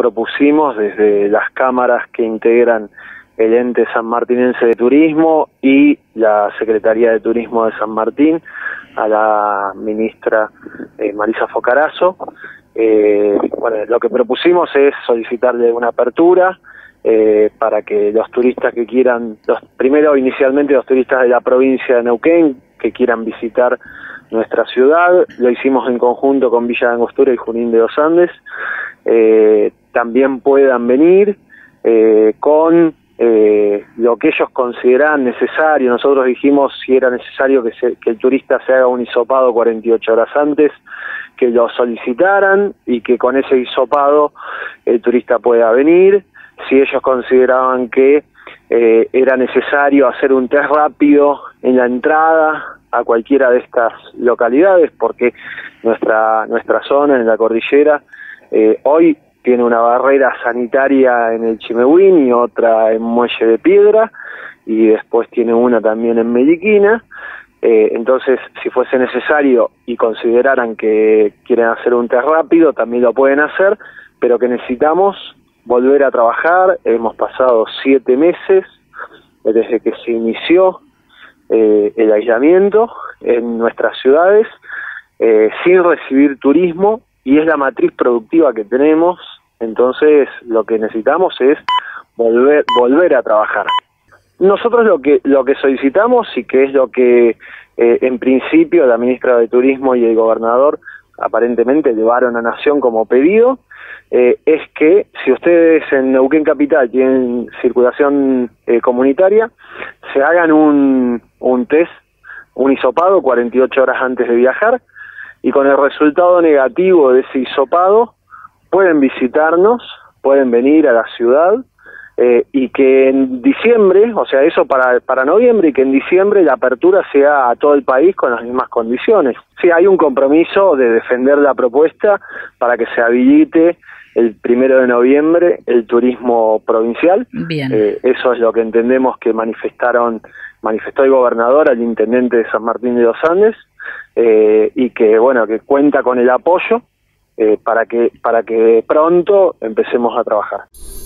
propusimos desde las cámaras que integran el ente sanmartinense de turismo y la Secretaría de Turismo de San Martín a la ministra Marisa Focarazo. Bueno, lo que propusimos es solicitarle una apertura para que los turistas que quieran, primero inicialmente los turistas de la provincia de Neuquén que quieran visitar nuestra ciudad, lo hicimos en conjunto con Villa de Angostura y Junín de los Andes, también puedan venir con lo que ellos consideran necesario. Nosotros dijimos si era necesario que el turista se haga un hisopado 48 horas antes, que lo solicitaran y que con ese hisopado el turista pueda venir. Si ellos consideraban que era necesario hacer un test rápido en la entrada a cualquiera de estas localidades, porque nuestra zona en la cordillera hoy tiene una barrera sanitaria en el Chimehuín y otra en Muelle de Piedra, y después tiene una también en Meliquina. Entonces, si fuese necesario y consideraran que quieren hacer un test rápido, también lo pueden hacer, pero que necesitamos volver a trabajar. Hemos pasado 7 meses desde que se inició el aislamiento en nuestras ciudades, sin recibir turismo, y es la matriz productiva que tenemos. Entonces lo que necesitamos es volver a trabajar. Nosotros lo que solicitamos, y que es lo que en principio la ministra de Turismo y el gobernador aparentemente llevaron a Nación como pedido, es que si ustedes en Neuquén Capital tienen circulación comunitaria, se hagan un test, un hisopado 48 horas antes de viajar, y con el resultado negativo de ese hisopado pueden visitarnos, pueden venir a la ciudad, y que en diciembre, o sea, eso para noviembre, y que en diciembre la apertura sea a todo el país con las mismas condiciones. Sí, hay un compromiso de defender la propuesta para que se habilite el 1 de noviembre el turismo provincial. Bien. Eso es lo que entendemos que manifestó el gobernador al intendente de San Martín de los Andes, y que bueno, que cuenta con el apoyo para que pronto empecemos a trabajar.